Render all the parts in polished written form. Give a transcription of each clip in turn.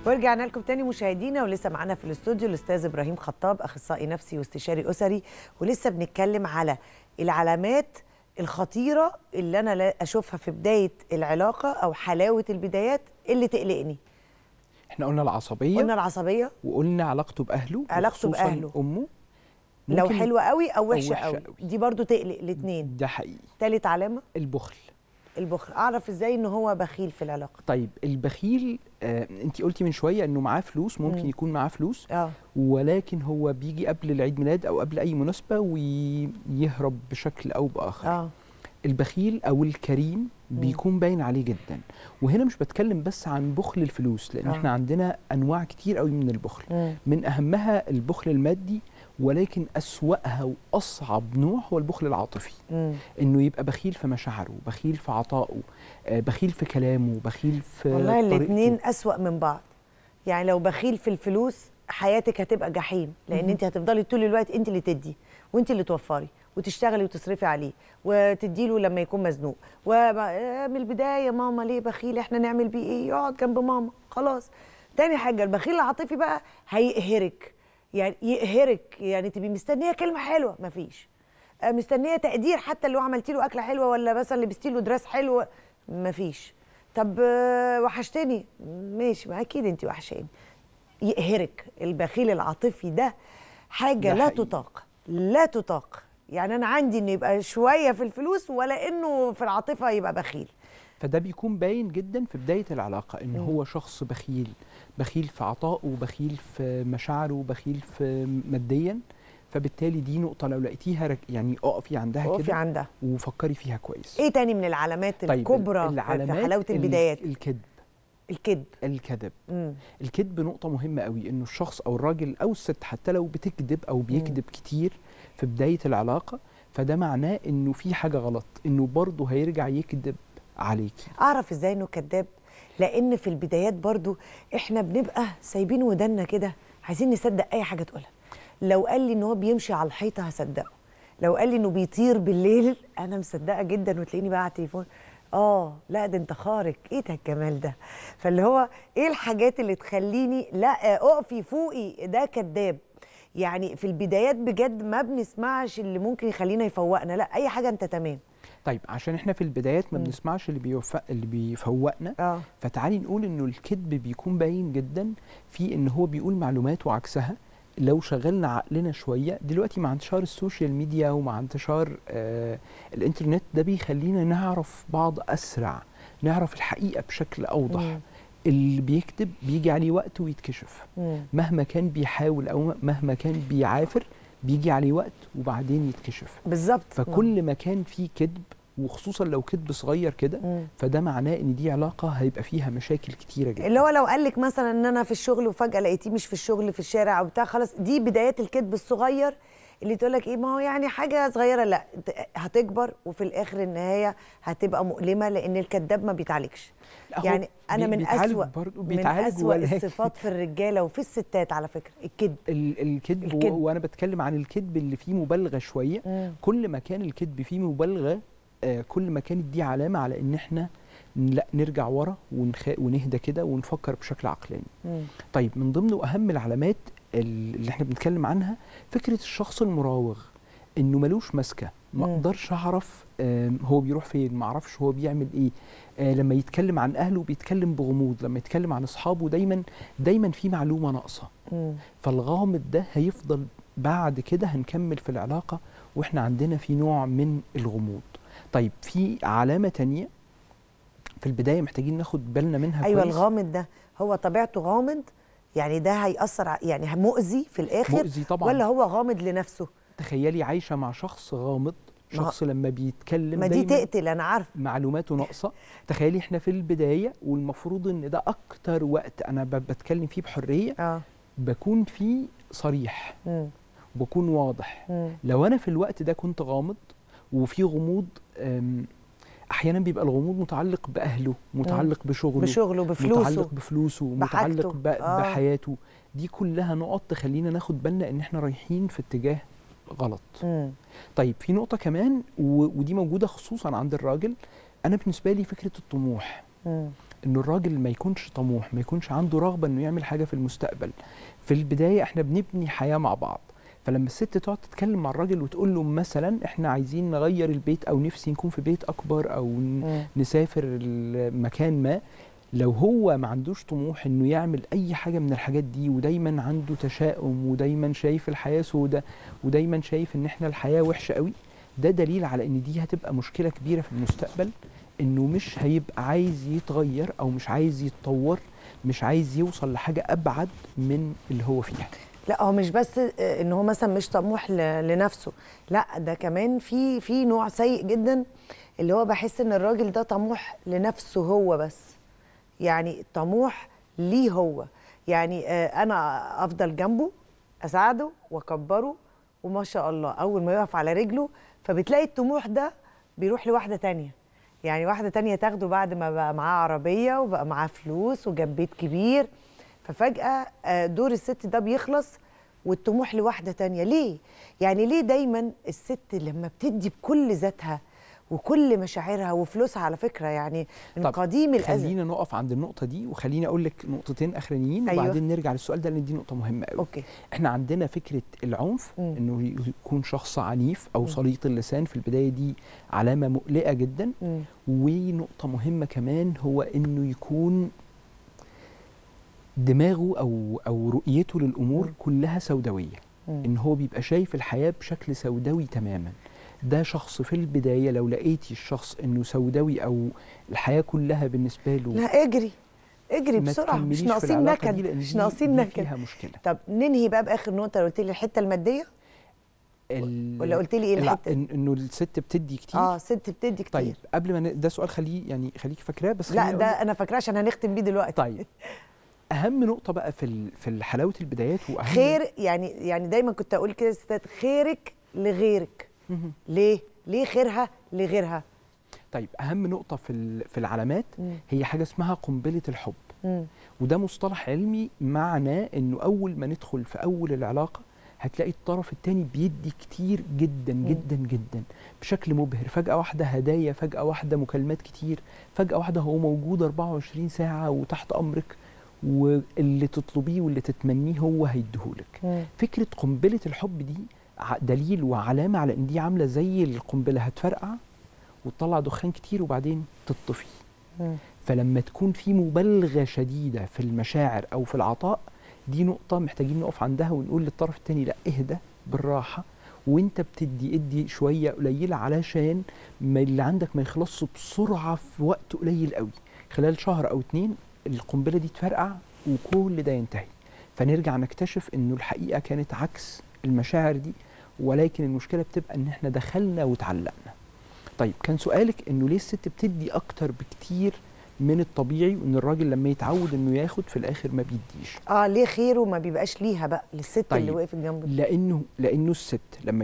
ورجعنا لكم تاني مشاهدينا، ولسه معانا في الاستوديو الاستاذ ابراهيم خطاب، اخصائي نفسي واستشاري اسري، ولسه بنتكلم على العلامات الخطيره اللي انا اشوفها في بدايه العلاقه او حلاوه البدايات اللي تقلقني. احنا قلنا العصبيه، قلنا العصبيه، وقلنا علاقته باهله، علاقته باهله امه لو حلوه قوي او وحشه قوي، قوي. دي برضو تقلق الاثنين. ده حقيقي. ثالث علامه البخل. البخل، اعرف ازاي ان هو بخيل في العلاقه؟ طيب البخيل انت قلتي من شويه انه معاه فلوس، ممكن يكون معاه فلوس ولكن هو بيجي قبل العيد ميلاد او قبل اي مناسبه ويهرب بشكل او باخر. البخيل او الكريم بيكون باين عليه جدا، وهنا مش بتكلم بس عن بخل الفلوس، لان احنا عندنا انواع كتير قوي من البخل. من اهمها البخل المادي، ولكن أسوأها وأصعب نوع هو البخل العاطفي. إنه يبقى بخيل في مشاعره، بخيل في عطائه، بخيل في كلامه، بخيل في والله الاثنين أسوأ من بعض. يعني لو بخيل في الفلوس حياتك هتبقى جحيم، لأن أنت هتفضلي طول الوقت أنت اللي تدي وأنت اللي توفري وتشتغلي وتصرفي عليه وتديله لما يكون مزنوق، ومن البداية ماما ليه بخيل، احنا نعمل بيه ايه، يقعد جنب ماما خلاص. تاني حاجة البخيل العاطفي بقى هيقهرك، يعني يقهرك، يعني تبقي مستنيه كلمه حلوه مفيش، مستنيه تقدير حتى اللي هو عملتي له اكله حلوه ولا مثلا لبستي له دراس حلو مفيش. طب وحشتني، ماشي، ما اكيد انت وحشاني. يقهرك. البخيل العاطفي ده حاجه لا تطاق، لا تطاق. يعني انا عندي انه يبقى شويه في الفلوس ولا انه في العاطفه يبقى بخيل. فده بيكون باين جدا في بدايه العلاقه ان هو شخص بخيل، بخيل في عطائه، بخيل في مشاعره، بخيل في ماديا. فبالتالي دي نقطه لو لقيتيها يعني اقفي عندها كده، اقفي عندها وفكري فيها كويس. ايه تاني من العلامات الكبرى في حلاوه البدايات؟ الكذب. الكذب الكذب نقطه مهمه قوي، انه الشخص او الراجل او الست حتى لو بتكذب او بيكذب كتير في بدايه العلاقه، فده معناه انه في حاجه غلط، انه برضه هيرجع يكذب عليكي. اعرف ازاي انه كذاب؟ لان في البدايات برضو احنا بنبقى سايبين ودنا كده، عايزين نصدق اي حاجه تقولها. لو قال لي ان هو بيمشي على الحيطه هصدقه، لو قال لي انه بيطير بالليل انا مصدقه جدا، وتلاقيني بقى على التليفون لا ده انت خارق، ايه ده الجمال ده. فاللي هو ايه الحاجات اللي تخليني لا اقفي فوقي، ده كذاب. يعني في البدايات بجد ما بنسمعش اللي ممكن يخلينا يفوقنا، لا اي حاجه انت تمام. طيب عشان احنا في البدايات ما بنسمعش اللي بيفوقنا، فتعالي نقول انه الكذب بيكون باين جدا في ان هو بيقول معلومات وعكسها. لو شغلنا عقلنا شويه دلوقتي مع انتشار السوشيال ميديا ومع انتشار الانترنت، ده بيخلينا نعرف بعض اسرع، نعرف الحقيقه بشكل اوضح. اللي بيكذب بيجي عليه وقت ويتكشف، مهما كان بيحاول او مهما كان بيعافر بيجي عليه وقت وبعدين يتكشف. بالظبط. فكل ما كان فيه كذب، وخصوصا لو كذب صغير كده، فده معناه ان دي علاقه هيبقى فيها مشاكل كتيره جدا. اللي هو لو قال لك مثلا ان انا في الشغل وفجاه لقيتيه مش في الشغل، في الشارع او بتاع، خلاص دي بدايات الكذب الصغير اللي تقول لك ايه، ما هو يعني حاجه صغيره، لا هتكبر وفي الاخر النهايه هتبقى مؤلمه، لان الكذاب ما بيتعالجش. يعني انا من اسوأ الصفات في الرجاله وفي الستات على فكره الكذب. وانا بتكلم عن الكذب اللي فيه مبالغه شويه. كل ما كان الكذب فيه مبالغه كل ما كانت دي علامه على ان احنا لا نرجع ورا ونهدى كده ونفكر بشكل عقلاني. طيب من ضمن واهم العلامات اللي احنا بنتكلم عنها فكره الشخص المراوغ، انه ملوش ماسكه، ما اقدرش اعرف هو بيروح فين، ما اعرفش هو بيعمل ايه. لما يتكلم عن اهله بيتكلم بغموض، لما يتكلم عن اصحابه دايما في معلومه ناقصه. فالغامض ده هيفضل بعد كده، هنكمل في العلاقه واحنا عندنا في نوع من الغموض. طيب في علامه تانية في البدايه محتاجين ناخد بالنا منها كويس. الغامض ده هو طبيعته غامض، يعني ده هيأثر، يعني مؤذي في الآخر، مؤذي طبعا، ولا هو غامض لنفسه؟ تخيلي عايشة مع شخص غامض، شخص لما بيتكلم ما دي تقتل، أنا عارف معلوماته ناقصة. تخيلي احنا في البداية والمفروض ان ده أكتر وقت أنا بتكلم فيه بحرية، بكون فيه صريح وبكون واضح. لو أنا في الوقت ده كنت غامض وفي غموض، احيانا بيبقى الغموض متعلق باهله، متعلق بشغله، بفلوسه، متعلق بحياته. دي كلها نقط تخلينا ناخد بالنا ان احنا رايحين في اتجاه غلط. طيب في نقطه كمان ودي موجوده خصوصا عند الراجل، انا بالنسبه لي فكره الطموح. انه الراجل ما يكونش طموح، ما يكونش عنده رغبه انه يعمل حاجه في المستقبل. في البدايه احنا بنبني حياه مع بعض، فلما الست تقعد تتكلم مع الراجل وتقول له مثلا احنا عايزين نغير البيت او نفسي نكون في بيت اكبر او نسافر مكان ما، لو هو ما عندوش طموح انه يعمل اي حاجه من الحاجات دي، ودايما عنده تشاؤم، ودايما شايف الحياه سودة، ودايما شايف ان احنا الحياه وحشه قوي، ده دليل على ان دي هتبقى مشكله كبيره في المستقبل، انه مش هيبقى عايز يتغير او مش عايز يتطور، مش عايز يوصل لحاجه ابعد من اللي هو فيها. لا هو مش بس ان هو مثلا مش طموح لنفسه، لا ده كمان في نوع سيء جدا، اللي هو بحس ان الراجل ده طموح لنفسه هو بس، يعني طموح ليه هو، يعني انا افضل جنبه اساعده واكبره، وما شاء الله اول ما يقف على رجله فبتلاقي الطموح ده بيروح لواحده تانية، يعني واحده تانية تاخده بعد ما بقى معاه عربيه وبقى معاه فلوس وجاب بيت كبير، ففجاه دور الست ده بيخلص والطموح لواحده تانية. ليه؟ يعني ليه دايما الست لما بتدي بكل ذاتها وكل مشاعرها وفلوسها، على فكره يعني من قديم الازل. خلينا نقف عند النقطه دي، وخليني اقول لك نقطتين اخرانيين. أيوة. وبعدين نرجع للسؤال ده لان دي نقطه مهمه قوي. أوكي. احنا عندنا فكره العنف، انه يكون شخص عنيف او سليط اللسان في البدايه، دي علامه مقلقه جدا. ونقطه مهمه كمان هو انه يكون دماغه او رؤيته للامور كلها سوداويه، ان هو بيبقى شايف الحياه بشكل سوداوي تماما. ده شخص في البدايه لو لقيتي الشخص انه سوداوي او الحياه كلها بالنسبه له، لا اجري بسرعه، مش ناقصين نكد، مش ناقصين نكد. فيها مشكله. طب ننهي بقى باخر نقطه، قلت لي الحته الماديه ولا قلت لي ايه الحته؟ انه الست بتدي كتير. ست بتدي كتير. طيب قبل ما ده سؤال خليكي فاكراه، بس لا ده انا فاكراه عشان هنختم بيه دلوقتي. طيب اهم نقطه بقى في حلاوه البدايات واهم خير، يعني دايما كنت اقول كده للستات، خيرك لغيرك. ليه خيرها لغيرها؟ طيب اهم نقطه في العلامات هي حاجه اسمها قنبله الحب. وده مصطلح علمي معناه انه اول ما ندخل في اول العلاقه هتلاقي الطرف الثاني بيدي كتير جدا جدا جدا بشكل مبهر. فجاه واحده هدايا، فجاه واحده مكالمات كتير، فجاه واحده هو موجود 24 ساعه وتحت امرك، واللي تطلبيه واللي تتمنيه هو هيديهولك. فكره قنبله الحب دي دليل وعلامه على ان دي عامله زي القنبله، هتفرقع وتطلع دخان كتير وبعدين تطفي. فلما تكون في مبالغه شديده في المشاعر او في العطاء، دي نقطه محتاجين نقف عندها ونقول للطرف الثاني لا اهدى بالراحه، وانت ادي شويه قليله علشان ما اللي عندك ما يخلصش بسرعه في وقت قليل قوي. خلال شهر او 2 القنبله دي تفرقع وكل ده ينتهي، فنرجع نكتشف انه الحقيقه كانت عكس المشاعر دي، ولكن المشكله بتبقى ان احنا دخلنا وتعلقنا. طيب كان سؤالك انه ليه الست بتدي اكتر بكتير من الطبيعي، وان الراجل لما يتعود انه ياخد في الاخر ما بيديش. ليه خيره ما بيبقاش ليها بقى للست؟ طيب اللي وقفت جنبه، لانه الست لما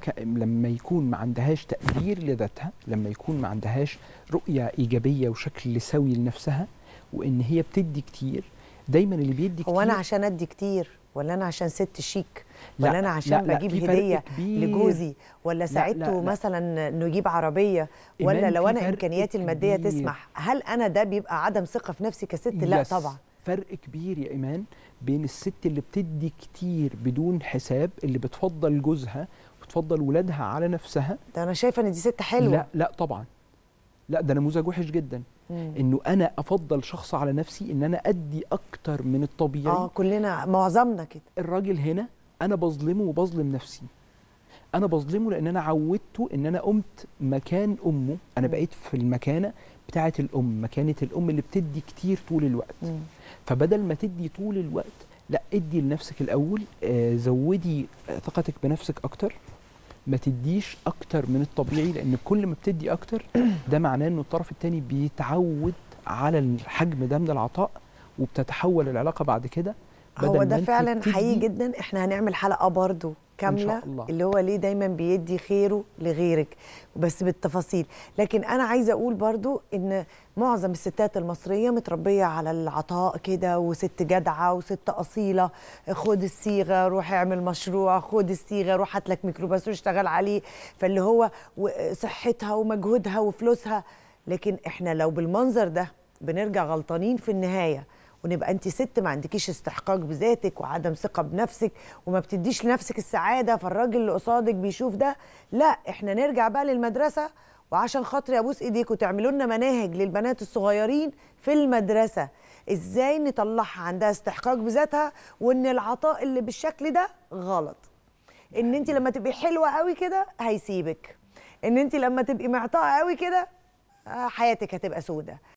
يكون ما عندهاش تقدير لذاتها، لما يكون ما عندهاش رؤيه ايجابيه وشكل سوي لنفسها، وان هي بتدي كتير، دايما اللي بيدي كتير. هو انا عشان ادي كتير، ولا انا عشان ست شيك، ولا انا عشان بجيب هديه لجوزي، ولا ساعدته مثلا انه يجيب عربيه، ولا لو انا امكانياتي الماديه تسمح؟ هل انا ده بيبقى عدم ثقه في نفسي كست؟ لا طبعا. فرق كبير يا ايمان بين الست اللي بتدي كتير بدون حساب، اللي بتفضل جوزها وتفضل ولادها على نفسها. ده انا شايفه ان دي ست حلوه. لا طبعا، لا ده نموذج وحش جدا. انه انا افضل شخص على نفسي، ان انا ادي اكتر من الطبيعي. كلنا معظمنا كده. الراجل هنا انا بظلمه وبظلم نفسي. انا بظلمه لان انا عودته ان انا قمت مكان امه، انا بقيت في المكانه بتاعه الام، مكانه الام اللي بتدي كتير طول الوقت. فبدل ما تدي طول الوقت، لا ادي لنفسك الاول، زودي ثقتك بنفسك اكتر، ما تديش اكتر من الطبيعي، لان كل ما بتدي اكتر ده معناه ان الطرف الثاني بيتعود على الحجم ده من العطاء، وبتتحول العلاقه بعد كده. هو ده فعلا حقيقي جدا. احنا هنعمل حلقه برضو كامله اللي هو ليه دايما بيدي خيره لغيرك، بس بالتفاصيل. لكن انا عايزه اقول برضو ان معظم الستات المصريه متربيه على العطاء كده، وست جدعه وست اصيله. خد الصيغه روح اعمل مشروع، خد الصيغه روح هات لك ميكروباص واشتغل عليه، فاللي هو صحتها ومجهودها وفلوسها. لكن احنا لو بالمنظر ده بنرجع غلطانين في النهايه، ونبقى انت ست ما عندكيش استحقاق بذاتك وعدم ثقه بنفسك وما بتديش لنفسك السعاده، فالراجل اللي قصادك بيشوف ده. لا، احنا نرجع بقى للمدرسه، وعشان خاطري ابوس ايديكم تعملوا لنا مناهج للبنات الصغيرين في المدرسه، ازاي نطلعها عندها استحقاق بذاتها، وان العطاء اللي بالشكل ده غلط. ان انت لما تبقي حلوه قوي كده هيسيبك، ان انت لما تبقي معطاءه قوي كده حياتك هتبقى سودة.